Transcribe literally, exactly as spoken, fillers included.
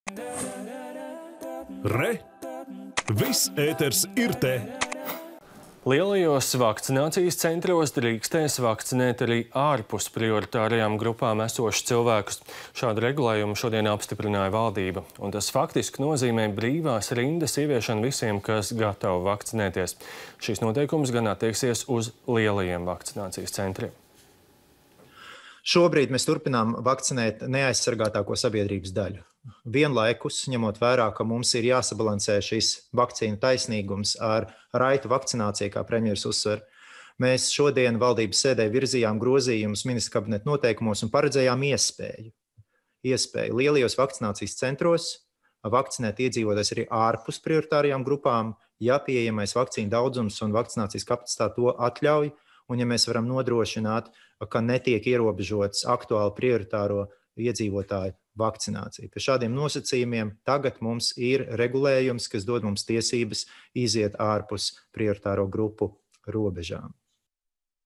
Re! Viss ēters ir te! Lielajos vakcinācijas centros drīkstēs vakcinēt arī ārpus prioritārajām grupām esošus cilvēkus. Šādu regulējumu šodien apstiprināja valdība, un tas faktiski nozīmē brīvās rindas ieviešanu visiem, kas gatavi vakcinēties. Šīs noteikums gan attieksies uz lielajiem vakcinācijas centriem. Šobrīd mēs turpinām vakcinēt neaizsargātāko sabiedrības daļu. Vienlaikus, ņemot vērā, ka mums ir jāsabalansē šis vakcīnu taisnīgums ar raitu vakcināciju, kā premjeras uzsver, mēs šodien valdības sēdē virzījām grozījumus ministra kabineta noteikumos un paredzējām iespēju. Iespēju lielajos vakcinācijas centros vakcinēt iedzīvotājus arī ārpus prioritārajām grupām, ja pieejamais vakcīnu daudzums un vakcinācijas kapacitāte to atļauj, un ja mēs varam nodrošināt, ka netiek ierobežots aktuāli prioritāro iedzīvotāju vakcinācija. Pie šādiem nosacījumiem tagad mums ir regulējums, kas dod mums tiesības iziet ārpus prioritāro grupu robežām.